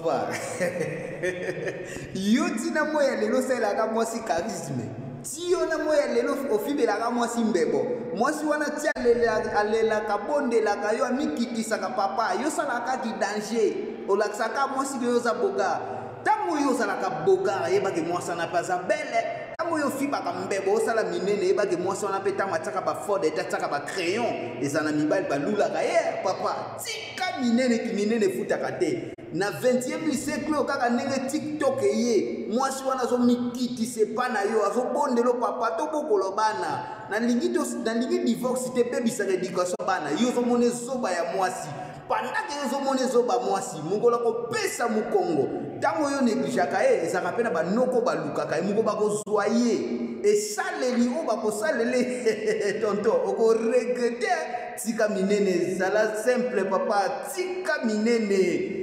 Papa. Yo tina moya lelo sala ka mwasi charisme. Ti yo na moya lelo ofibe la ka mwasi mbebo. Mwasi wana tia alela ka bonde la ka yo amikitisa ka papa. Yo sala ka di danger. Olaksa ka mwasi yo za boga. Tamu yo sala ka boga yeba ke mwasi na pas belle. Tamu yo fiba ka mbebo sala minene yeba ke mwasi wana peta mataka ba fode tataka ba crayon. Ezana mibali ba lula ka papa. Tika minene ki minene futa ka te. Na 20e siècle okaka ndenge TikTok ye mwasi wana zo mikiti se pana yo azo bondelo papa to bokolo bana na lingi divorce te bebisa éducation bana yo zo mone zoba ya mwasi pandake yo zo mone zoba mwasi mungola ko pesa mukongo tango yo neglijaka ezaka pena banoko balukaka muko bakozwa ye esaleli o bakosalele tonto oko regretter tika minene sala simple papa tika minene